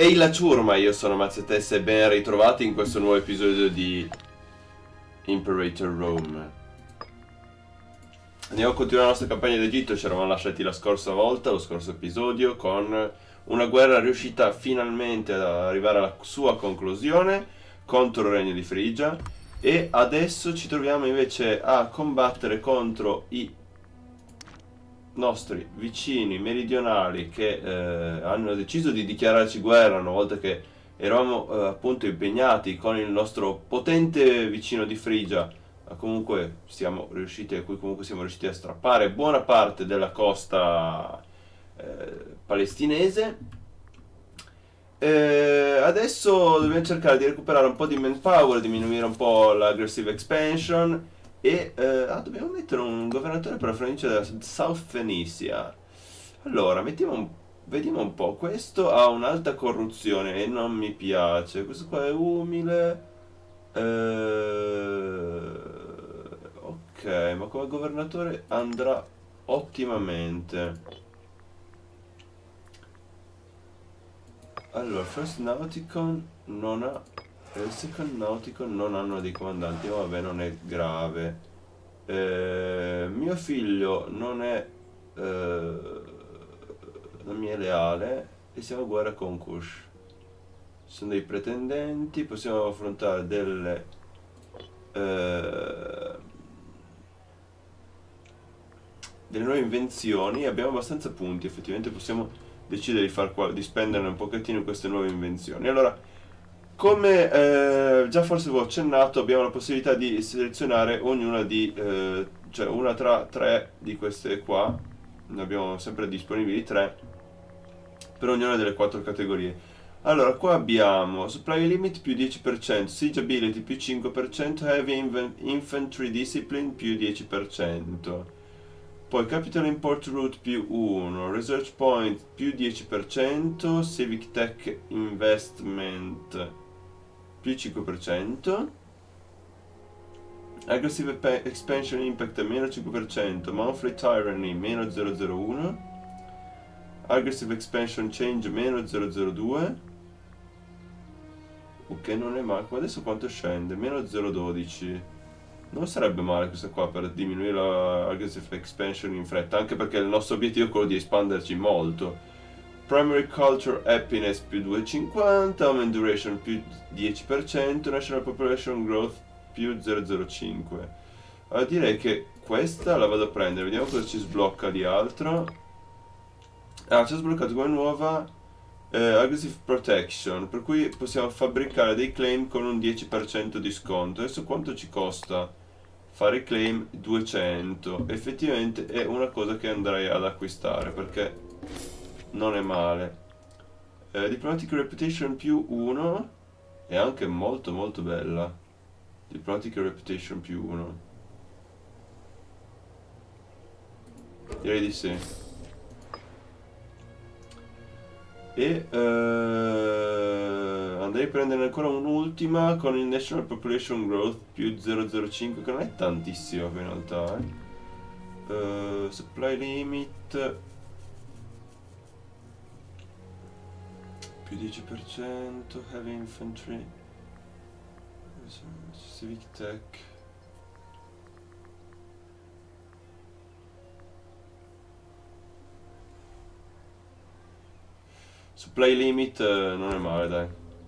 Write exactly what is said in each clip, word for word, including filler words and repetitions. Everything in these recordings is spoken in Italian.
Ehi la ciurma, io sono Mazzetessa e ben ritrovati in questo nuovo episodio di Imperator Rome. Andiamo a continuare la nostra campagna d'Egitto. Ci eravamo lasciati la scorsa volta, lo scorso episodio, con una guerra riuscita finalmente ad arrivare alla sua conclusione contro il regno di Frigia, e adesso ci troviamo invece a combattere contro i nostri vicini meridionali che eh, hanno deciso di dichiararci guerra una volta che eravamo eh, appunto impegnati con il nostro potente vicino di Frigia. Ma comunque siamo riusciti, a cui comunque siamo riusciti a strappare buona parte della costa eh, palestinese. Eh, adesso dobbiamo cercare di recuperare un po' di manpower, diminuire un po' l'aggressive expansion. E eh, ah, dobbiamo mettere un governatore per la provincia della South Phoenicia. Allora, mettiamo un, vediamo un po'. Questo ha un'alta corruzione e non mi piace. Questo qua è umile. Eh, ok, ma come governatore andrà ottimamente. Allora, First Nauticon non ha... il Second Nauticon non hanno dei comandanti, ma vabbè, non è grave. Eh, mio figlio non è eh, non mi è leale e siamo a guerra con Kush. Ci sono dei pretendenti, possiamo affrontare delle eh, delle nuove invenzioni. Abbiamo abbastanza punti, effettivamente possiamo decidere di, far qua, di spenderne un pochettino queste nuove invenzioni. Allora, come eh, già forse avevo accennato, abbiamo la possibilità di selezionare ognuna di, eh, cioè una tra tre di queste qua. Ne abbiamo sempre disponibili tre per ognuna delle quattro categorie. Allora, qua abbiamo Supply Limit più dieci per cento, Siege Ability più cinque per cento, Heavy Infantry Discipline più dieci per cento. Poi Capital Import Route più uno, Research Point più dieci per cento, Civic Tech Investment più cinque per cento, Aggressive Expansion Impact meno cinque per cento, Monthly Tyranny meno zero zero uno, Aggressive Expansion Change meno zero zero due, ok, non è male. Adesso quanto scende? meno zero virgola dodici. Non sarebbe male questa qua per diminuire la Aggressive Expansion in fretta, anche perché il nostro obiettivo è quello di espanderci molto. Primary Culture Happiness più due virgola cinquanta, Augment Duration più dieci per cento, National Population Growth più zero virgola zero cinque. Allora direi che questa la vado a prendere, vediamo cosa ci sblocca di altro. Ah, ci ha sbloccato come nuova eh, Aggressive Protection, per cui possiamo fabbricare dei claim con un dieci per cento di sconto. Adesso quanto ci costa fare claim? duecento. Effettivamente è una cosa che andrei ad acquistare perché non è male. eh, Diplomatic Reputation più uno è anche molto molto bella. Diplomatic Reputation più uno, direi di sì. E eh, andrei a prendere ancora un'ultima con il National Population Growth più zero virgola zero cinque, che non è tantissimo in realtà. eh. Uh, supply Limit più dieci per cento, Heavy Infantry, Civic Tech. Supply Limit eh, non è male, dai.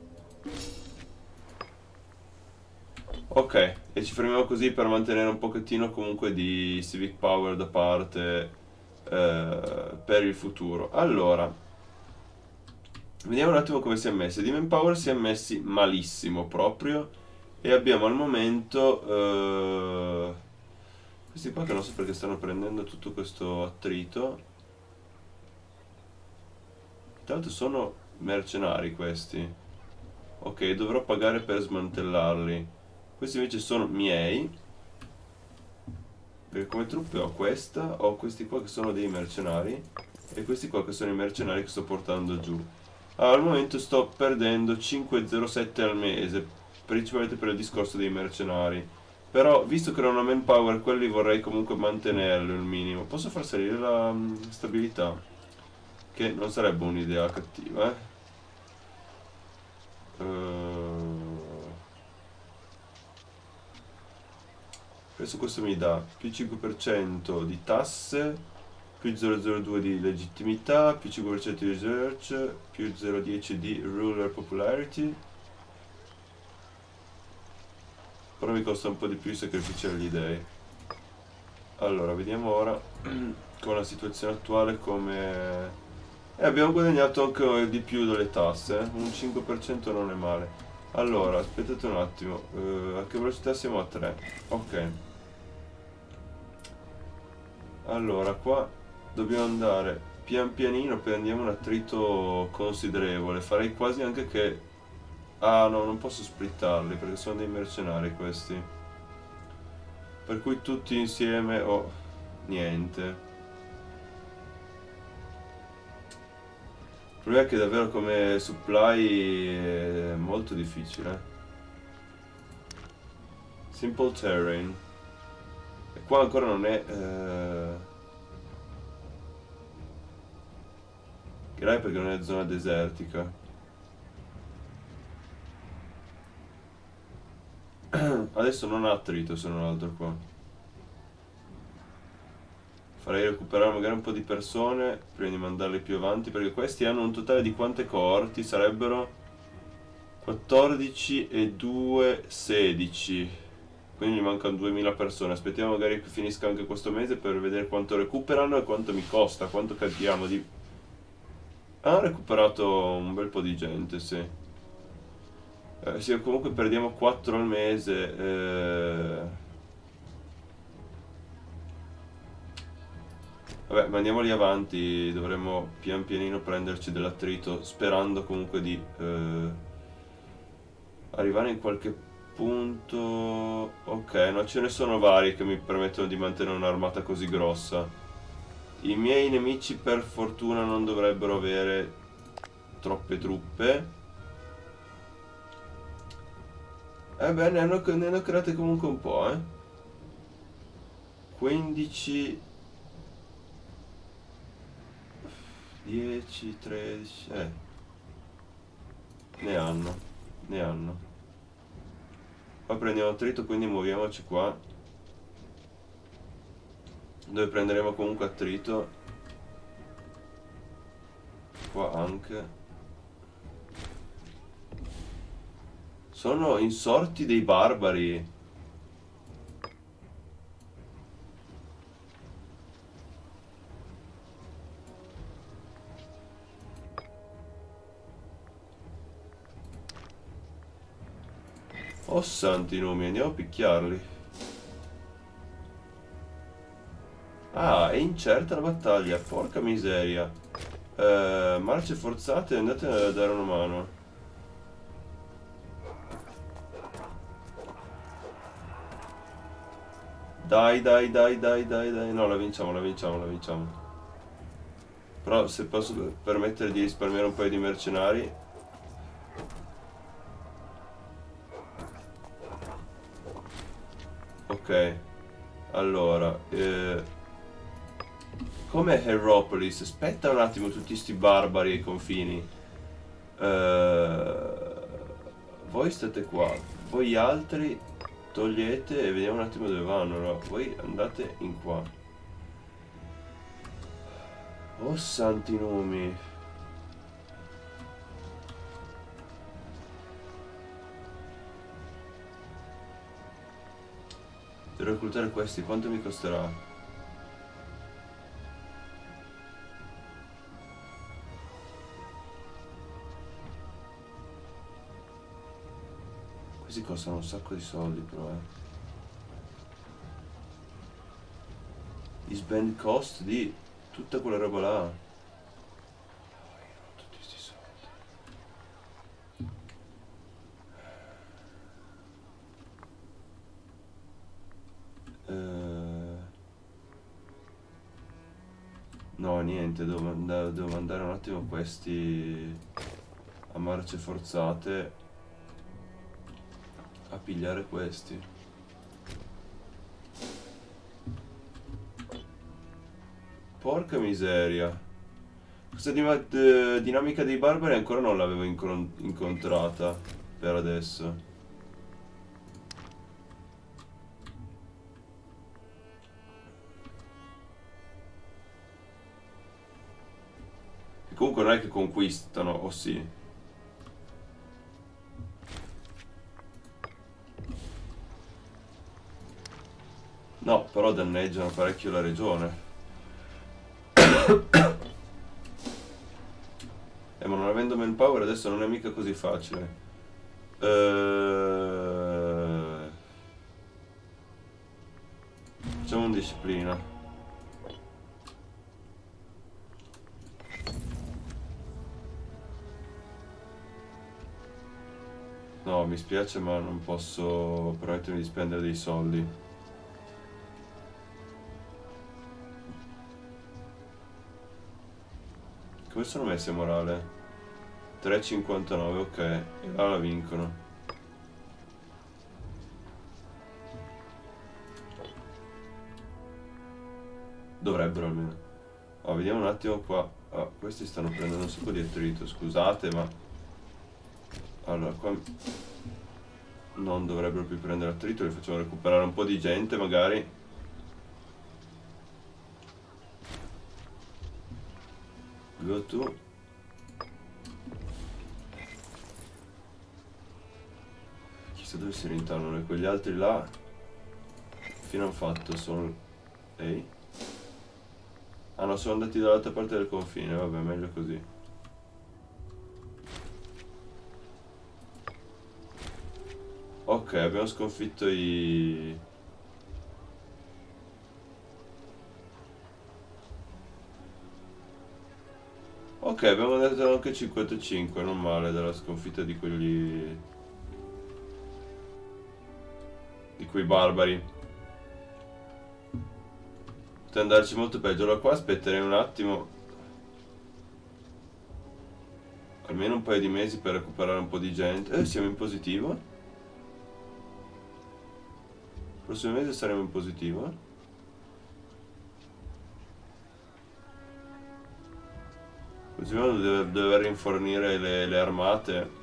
Ok, e ci fermiamo così per mantenere un pochettino comunque di Civic Power da parte eh, per il futuro. Allora, vediamo un attimo come si è messi. Di Manpower si è messi malissimo proprio. E abbiamo al momento eh, questi qua che non so perché stanno prendendo tutto questo attrito. Tra l'altro sono mercenari questi. Ok, dovrò pagare per smantellarli. Questi invece sono miei, perché come truppe ho questa, ho questi qua che sono dei mercenari e questi qua che sono i mercenari che sto portando giù. Allora, al momento sto perdendo cinque virgola zero sette al mese, principalmente per il discorso dei mercenari. Però, visto che non ho manpower, quelli vorrei comunque mantenerlo il minimo. Posso far salire la um, stabilità? Che non sarebbe un'idea cattiva, eh? Uh, adesso questo mi dà più cinque per cento di tasse, più zero virgola zero due di legittimità, più cinque per cento di research, più zero virgola dieci di ruler popularity. Però mi costa un po' di più i sacrifici agli dei. Allora, vediamo ora con la situazione attuale come... E abbiamo guadagnato anche di più delle tasse, eh? Un cinque per cento non è male. Allora, aspettate un attimo, uh, a che velocità siamo? A tre. Ok. Allora, qua dobbiamo andare pian pianino, prendiamo un attrito considerevole. Farei quasi anche che... Ah no, non posso splittarli perché sono dei mercenari questi. Per cui tutti insieme ho... Oh, niente. Il problema è che davvero come supply è molto difficile. Simple terrain. E qua ancora non è... Eh... Direi perché non è zona desertica. Adesso non ha attrito se non altro qua. Farei recuperare magari un po' di persone prima di mandarli più avanti, perché questi hanno un totale di quante coorti? Sarebbero quattordici e due, sedici. Quindi gli mancano duemila persone. Aspettiamo magari che finisca anche questo mese per vedere quanto recuperano e quanto mi costa, quanto cadiamo di... Ha recuperato un bel po' di gente, sì. Eh, sì, comunque perdiamo quattro al mese. Eh... Vabbè, ma andiamoli avanti, dovremmo pian pianino prenderci dell'attrito, sperando comunque di eh, arrivare in qualche punto... Ok, no, ce ne sono vari che mi permettono di mantenere un'armata così grossa. I miei nemici per fortuna non dovrebbero avere troppe truppe. Eh beh, ne hanno, ne hanno create comunque un po', eh. quindici... dieci, tredici... Eh. Ne hanno. Ne hanno. Poi prendiamo attrito, quindi muoviamoci qua. Dove prenderemo comunque attrito. Qua anche. Sono insorti dei barbari. Oh santi nomi, andiamo a picchiarli. Ah, è incerta la battaglia, porca miseria. Eh, marce forzate, andate a dare una mano. Dai, dai, dai, dai, dai, dai. No, la vinciamo, la vinciamo, la vinciamo. Però se posso permettere di risparmiare un paio di mercenari. Ok, allora, eh, com'è Herropolis? Aspetta un attimo tutti sti barbari ai confini. Eh, voi state qua, voi altri togliete e vediamo un attimo dove vanno. Allora, voi andate in qua. Oh santi nomi. Per reclutare questi, quanto mi costerà? Questi costano un sacco di soldi però, eh. Gli spend cost di tutta quella roba là. Tutti sti soldi. Eh... No, niente, devo, manda devo mandare un attimo questi a marce forzate a pigliare questi. Porca miseria. Questa di dinamica dei barbari ancora non l'avevo incontrata per adesso. E comunque non è che conquistano, o sì? No, però danneggiano parecchio la regione. Eh, ma non avendo manpower adesso non è mica così facile. Ehm... Facciamo un disciplina. No, mi spiace ma non posso permettermi di spendere dei soldi. Come sono messi a morale? tre virgola cinquantanove, ok. E là la vincono. Dovrebbero almeno. Oh, vediamo un attimo qua. Ah, questi stanno prendendo un sacco di attrito, scusate, ma... Allora, qua... Non dovrebbero più prendere attrito, li facciamo recuperare un po' di gente, magari. Go to. Chissà dove si rintanano e quegli altri là. Fino hanno fatto? Sono... Ehi? Ah no, sono andati dall'altra parte del confine, vabbè, meglio così. Ok, abbiamo sconfitto i... Ok, abbiamo dato anche cinquantacinque, non male, dalla sconfitta di quelli... di quei barbari. Poteva andarci molto peggio. Allora qua aspetterei un attimo. Almeno un paio di mesi per recuperare un po' di gente. Eh, siamo in positivo. Il prossimo mese saremo in positivo. Così dobbiamo dover, dover rinfornire le, le armate.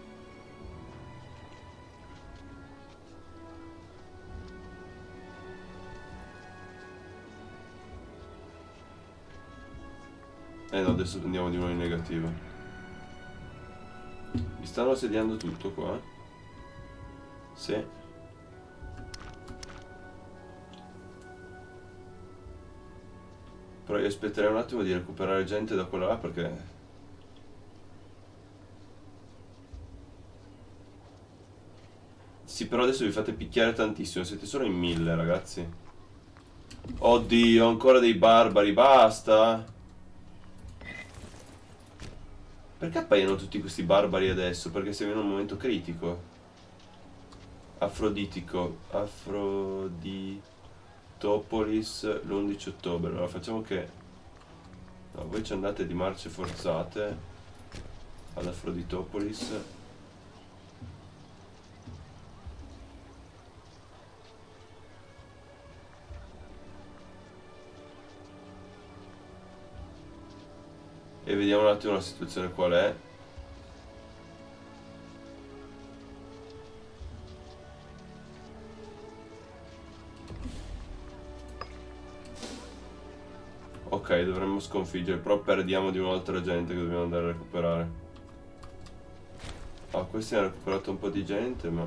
Eh no, adesso andiamo di nuovo in negativo. Mi stanno assediando tutto qua. Sì. Però io aspetterei un attimo di recuperare gente da quella là perché... Sì, però adesso vi fate picchiare tantissimo, siete solo in mille, ragazzi. Oddio, ancora dei barbari, basta! Perché appaiono tutti questi barbari adesso? Perché siamo in un momento critico. Afroditico. Afroditopolis l'undici ottobre. Allora facciamo che... No, voi ci andate di marce forzate ad Afroditopolis. E vediamo un attimo la situazione qual è. Ok, dovremmo sconfiggere, però perdiamo di un'altra gente che dobbiamo andare a recuperare. Ah, questi hanno recuperato un po' di gente, ma...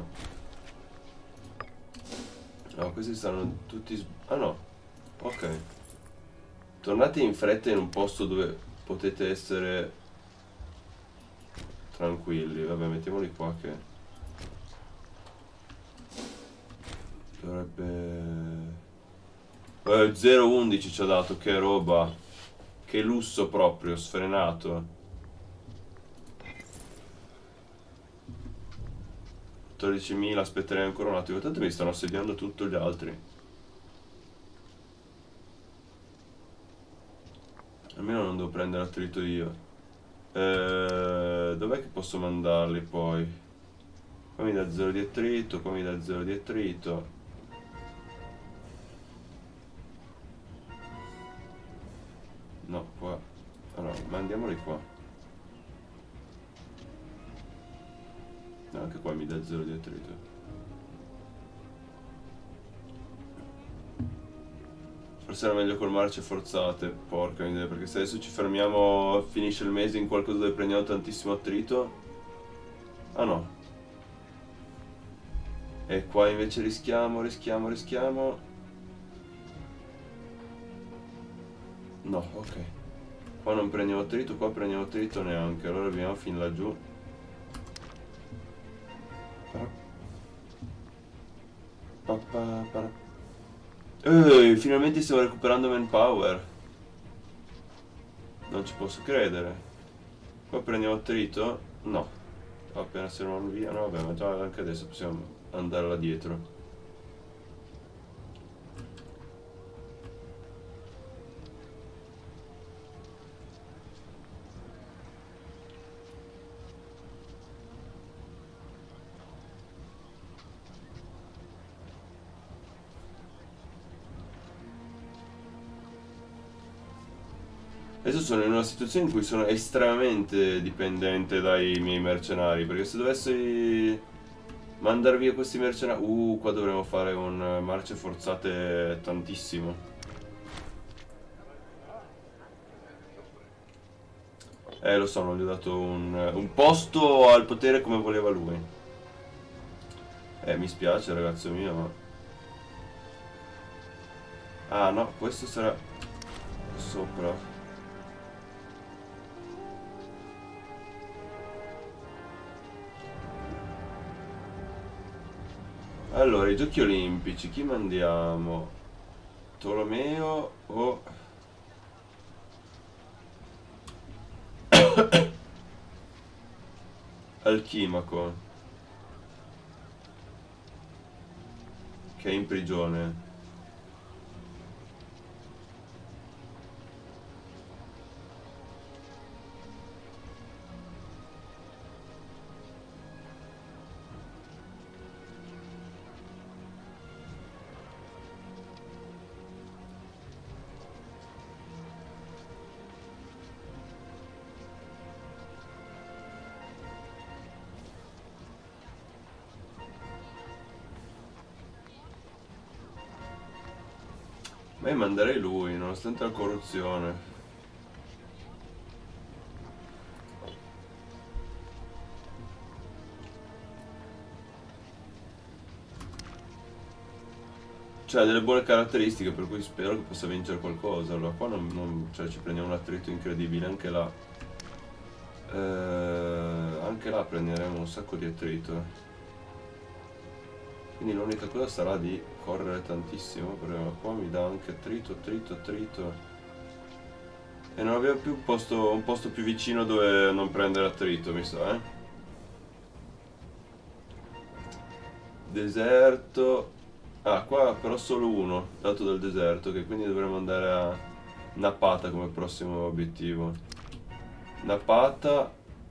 No, questi stanno tutti... Ah no, ok. Tornate in fretta in un posto dove... potete essere tranquilli. Vabbè, mettiamoli qua che dovrebbe... Eh, zero undici ci ha dato, che roba. Che lusso proprio, sfrenato. quattordicimila, aspetterei ancora un attimo. Tanto mi stanno assediando tutti gli altri. Almeno non devo prendere attrito io. Eh, dov'è che posso mandarli poi? Qua mi dà zero di attrito, qua mi dà zero di attrito. No, qua... Allora, Mandiamoli qua. No, anche qua mi dà zero di attrito. Forse era meglio col marce forzate, porca miseria, perché se adesso ci fermiamo, finisce il mese in qualcosa dove prendiamo tantissimo attrito. Ah no. E qua invece rischiamo, rischiamo, rischiamo. No, ok. Qua non prendiamo attrito, qua prendiamo attrito neanche, allora abbiamo fin laggiù. Pa, pa, pa, pa. Ehi, finalmente stiamo recuperando manpower. Non ci posso credere. Qua prendiamo attrito? No. Appena se non via, no vabbè, ma già anche adesso possiamo andare là dietro. Adesso sono in una situazione in cui sono estremamente dipendente dai miei mercenari, perché se dovessi mandare via questi mercenari... Uh, qua dovremmo fare un marce forzate tantissimo. Eh, lo so, non gli ho dato un, un posto al potere come voleva lui. Eh, mi spiace, ragazzo mio, ma... Ah, no, questo sarà sopra. Allora, i giochi olimpici, chi mandiamo? Tolomeo o... Alchimaco, che è in prigione. Ma io manderei lui, nonostante la corruzione. Cioè, ha delle buone caratteristiche, per cui spero che possa vincere qualcosa. Allora, qua non, non- cioè, ci prendiamo un attrito incredibile, anche là. Eh, anche là prenderemo un sacco di attrito. Quindi l'unica cosa sarà di correre tantissimo, perché qua mi dà anche attrito, attrito, attrito. E non abbiamo più un posto, un posto più vicino dove non prendere attrito, mi sa, eh. Deserto. Ah, qua però solo uno, dato del deserto, che quindi dovremo andare a Napata come prossimo obiettivo. Napata.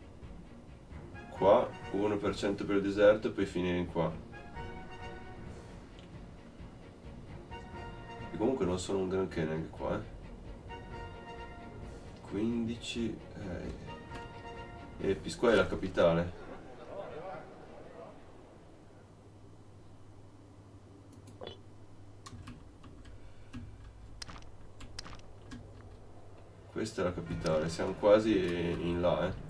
Qua, uno per cento per il deserto e poi finire in qua. E comunque non sono un granché neanche qua, eh. quindici... Eh. E Pisqua è la capitale. Questa è la capitale, siamo quasi in là, eh.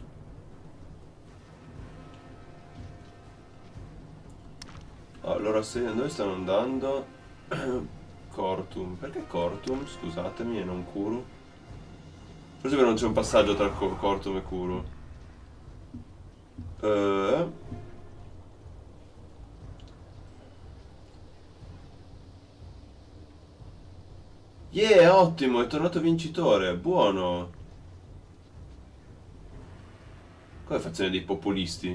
Allora, se dove stanno andando? Cortum. Perché Cortum? Scusatemi, e non Kuru? Forse che non c'è un passaggio tra Cortum e Kuru. Eh... Yeah, ottimo, è tornato vincitore, buono. Come fazione dei populisti?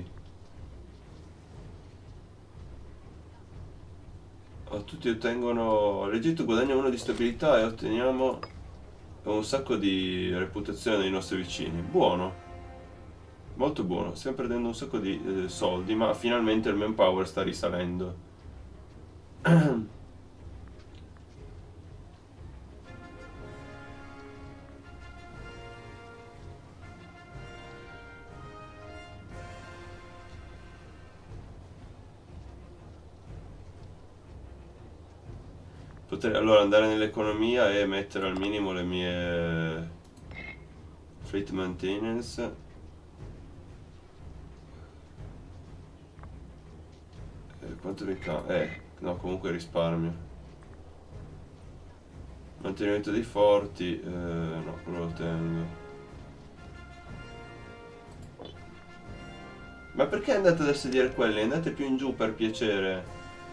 Oh, tutti ottengono... L'Egitto guadagna uno di stabilità e otteniamo un sacco di reputazione dai nostri vicini. Buono. Molto buono. Stiamo perdendo un sacco di eh, soldi, ma finalmente il manpower sta risalendo. Potrei allora andare nell'economia e mettere al minimo le mie fleet maintenance. Eh, quanto ricavo? Eh, no, comunque risparmio. Mantenimento dei forti, eh, no, quello lo tengo. Ma perché andate ad assediare quelli? Andate più in giù per piacere.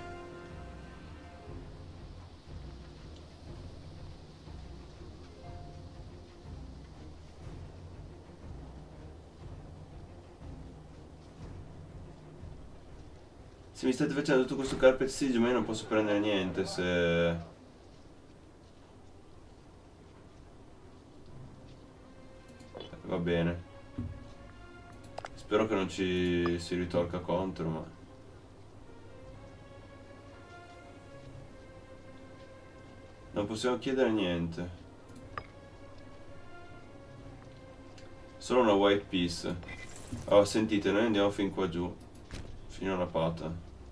Se mi state facendo tutto questo carpet siege, ma io non posso prendere niente se... Va bene. Spero che non ci si ritorca contro, ma... Non possiamo chiedere niente. Solo una white piece. Oh, sentite, noi andiamo fin qua giù. Fino alla pata.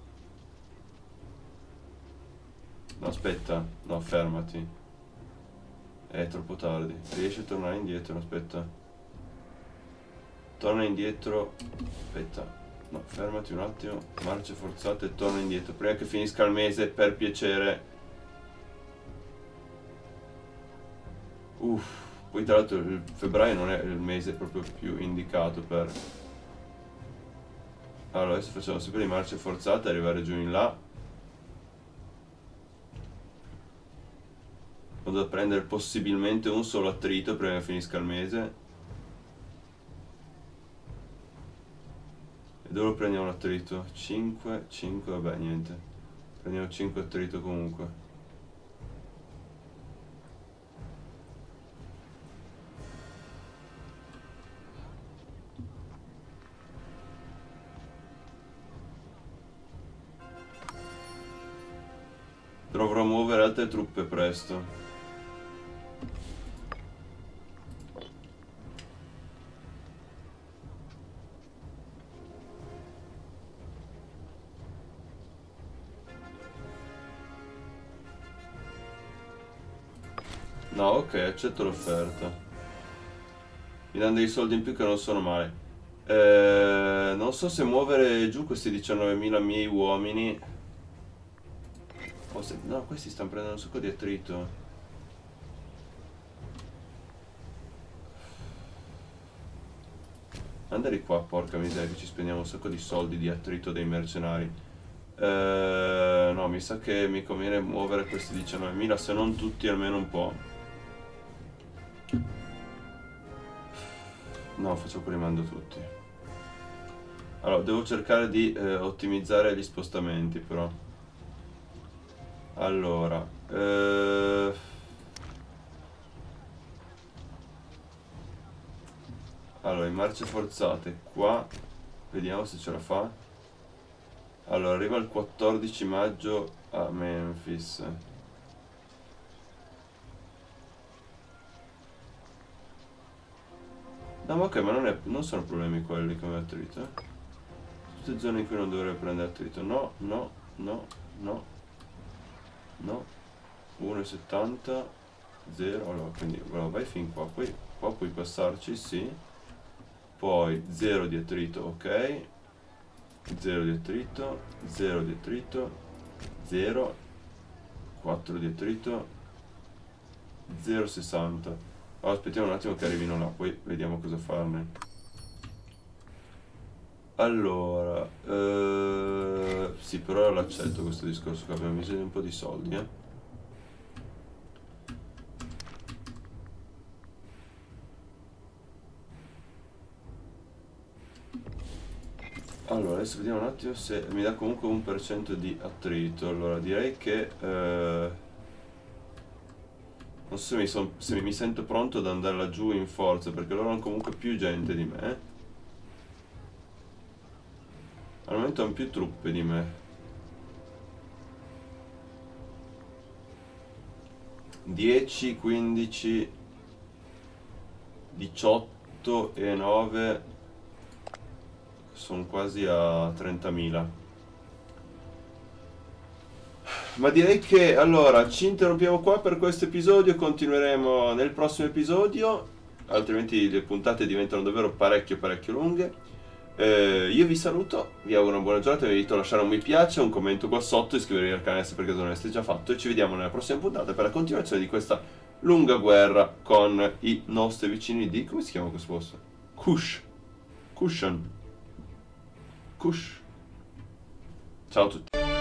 No, aspetta. No, fermati. È troppo tardi. Riesci a tornare indietro? Aspetta. Torna indietro. Aspetta. No, fermati un attimo. Marce forzate e torna indietro. Prima che finisca il mese, per piacere. Uff. Poi tra l'altro il febbraio non è il mese proprio più indicato per... Allora adesso facciamo sempre le marce forzate, arrivare giù in là. Vado a prendere possibilmente un solo attrito prima che finisca il mese. E dove lo prendiamo l'attrito? cinque, cinque, vabbè niente. Prendiamo cinque attrito comunque. Dovrò muovere altre truppe presto. No, ok, accetto l'offerta. Mi danno dei soldi in più che non sono male. Eh, non so se muovere giù questi diciannovemila miei uomini. O se... No, questi stanno prendendo un sacco di attrito. Andare qua, porca miseria, che ci spendiamo un sacco di soldi di attrito dei mercenari. Eh, no, mi sa che mi conviene muovere questi diciannovemila, se non tutti, almeno un po'. No, faccio quelli, mando tutti. Allora, devo cercare di eh, ottimizzare gli spostamenti, però. Allora, eh... allora, in marce forzate qua, vediamo se ce la fa. Allora, arriva il quattordici maggio a Memphis. No, ma ok, ma non, è, non sono problemi quelli come attrito, eh. Tutte zone in cui non dovrei prendere attrito. No, no, no, no. No. uno virgola settanta. zero. Allora, quindi allora, vai fin qua. Poi qua puoi passarci, sì. Poi zero di attrito, ok. zero di attrito. zero di attrito. zero. quattro di attrito. zero virgola sessanta. Allora, aspettiamo un attimo che arrivino là, poi vediamo cosa farne. Allora, eh, sì, però l'accetto questo discorso che abbiamo bisogno di un po' di soldi, eh. Allora, adesso vediamo un attimo se mi dà comunque un per cento di attrito. Allora, direi che... Eh, non so se mi, son, se mi sento pronto ad andare laggiù in forza, perché loro hanno comunque più gente di me. Al momento hanno più truppe di me. dieci, quindici, diciotto e nove sono quasi a trentamila. ma direi che allora ci interrompiamo qua per questo episodio, continueremo nel prossimo episodio, altrimenti le puntate diventano davvero parecchio parecchio lunghe. Eh, io vi saluto, vi auguro una buona giornata, vi invito a lasciare un mi piace, un commento qua sotto, iscrivervi al canale se per caso non l'avete già fatto e ci vediamo nella prossima puntata per la continuazione di questa lunga guerra con i nostri vicini di... come si chiama questo posto? Kush. Cushion. Kush. Ciao a tutti.